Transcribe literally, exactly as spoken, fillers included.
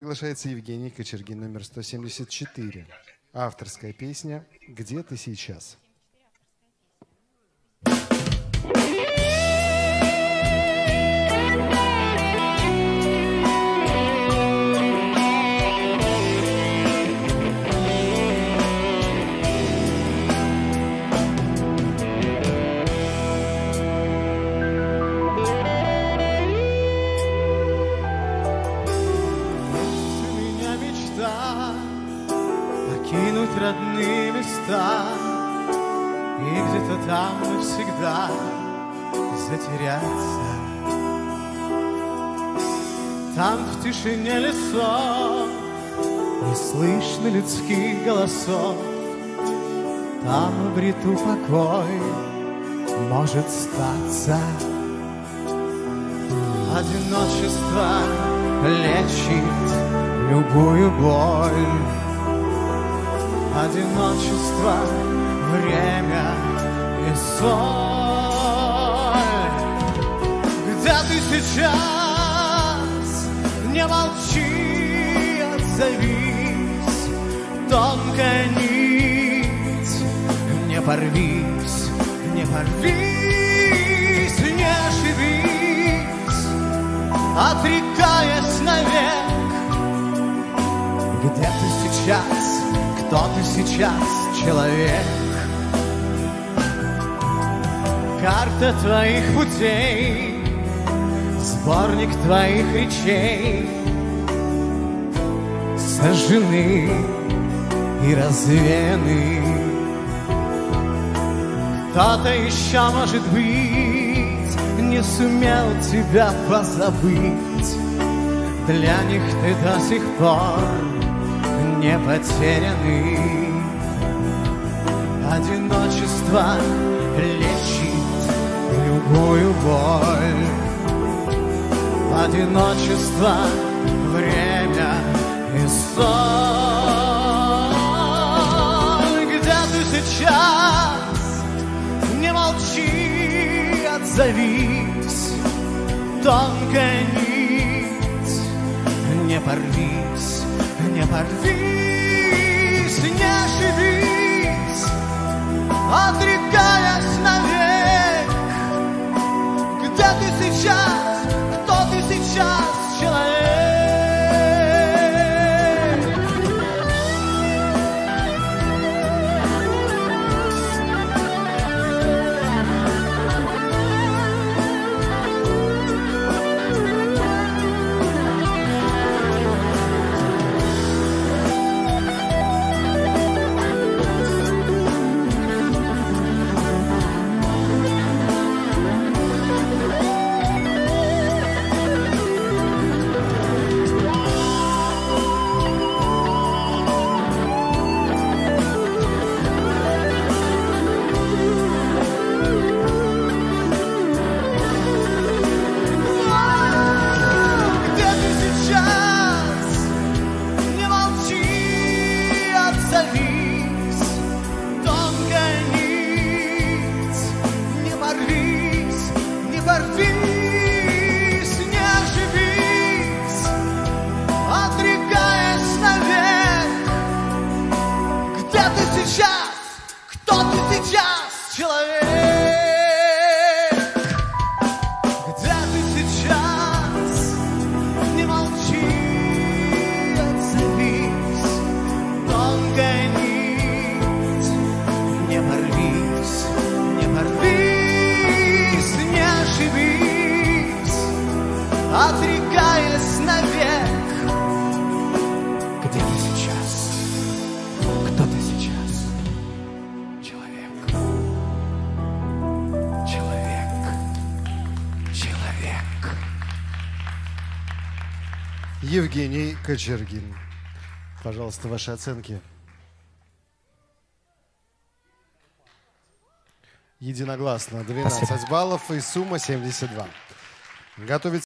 Приглашается Евгений Кочергин, номер сто семьдесят четыре. Авторская песня «Где ты сейчас?». Покинуть родные места и где-то там навсегда затеряться. Там в тишине лесов не слышно людских голосов. Там обрету покой, может статься. Одиночество лечит любую боль. Одиночество, время и соль. Где ты сейчас? Не молчи, отзовись. Тонкая нить, не порвись, не порвись, не ошибись, отрекаясь навек. Где ты сейчас? Кто ты сейчас, человек? Карта твоих путей, сборник твоих речей сожжены и развеяны. Кто-то еще, может быть, не сумел тебя позабыть. Для них ты до сих пор не потерянный. Одиночество лечит любую боль. Одиночество, время и соль. Где ты сейчас? Не молчи, отзовись. Тонкая нить, не порвись, не порвись, не ошибись, отрекаясь навек. Где ты сейчас? Кто ты сейчас, человек? Кто ты сейчас, человек? Где ты сейчас? Не молчи, отзовись. Тонкая нить, не порвись, не порвись, не ошибись, отрекаясь навек. Где ты сейчас? Кто ты сейчас? Евгений Кочергин. Пожалуйста, ваши оценки. Единогласно двенадцать баллов и сумма семьдесят два. Готовится